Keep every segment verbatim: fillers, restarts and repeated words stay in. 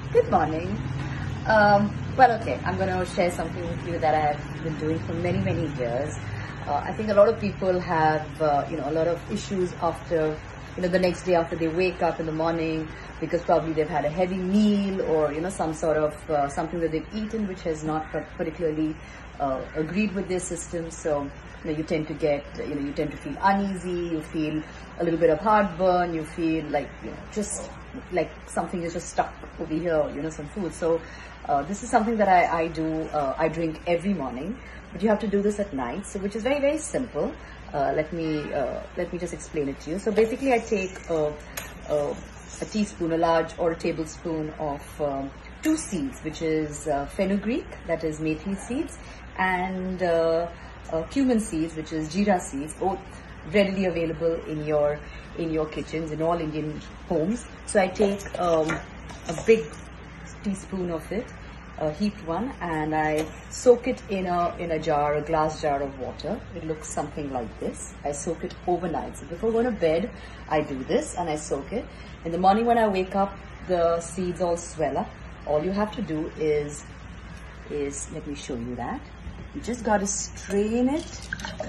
Good morning. Um, well, okay, I'm going to share something with you that I have been doing for many, many years. Uh, I think a lot of people have, uh, you know, a lot of issues after, you know, the next day after they wake up in the morning because probably they've had a heavy meal or, you know, some sort of uh, something that they've eaten which has not particularly uh, agreed with their system. So, you know, you tend to get, you know, you tend to feel uneasy, you feel a little bit of heartburn, you feel like, you know, just like something is just stuck over here, you know, some food. So uh, this is something that I, I do, uh, I drink every morning, but you have to do this at night, so which is very, very simple. Uh, let me, uh, let me just explain it to you. So basically I take a, a, a teaspoon, a large or a tablespoon of um, two seeds, which is uh, fenugreek, that is methi seeds, and uh, uh, cumin seeds, which is jeera seeds, both readily available in your in your kitchens, in all Indian homes. So I take um, a big teaspoon of it, a heaped one, and I soak it in a in a jar, a glass jar of water. It looks something like this. I soak it overnight. So before going to bed, I do this and I soak it. In the morning when I wake up, the seeds all swell up. All you have to do is is let me show you that. You just got to strain it.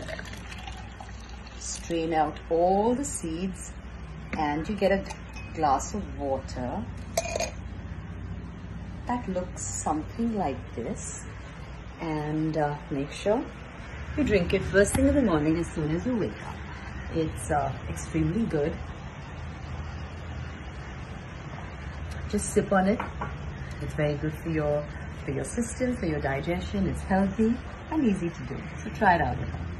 Strain out all the seeds and you get a glass of water that looks something like this, and uh, make sure you drink it first thing in the morning as soon as you wake up. It's uh, extremely good. Just sip on it. It's very good for your for your system, for your digestion. It's healthy and easy to do. So try it out at home.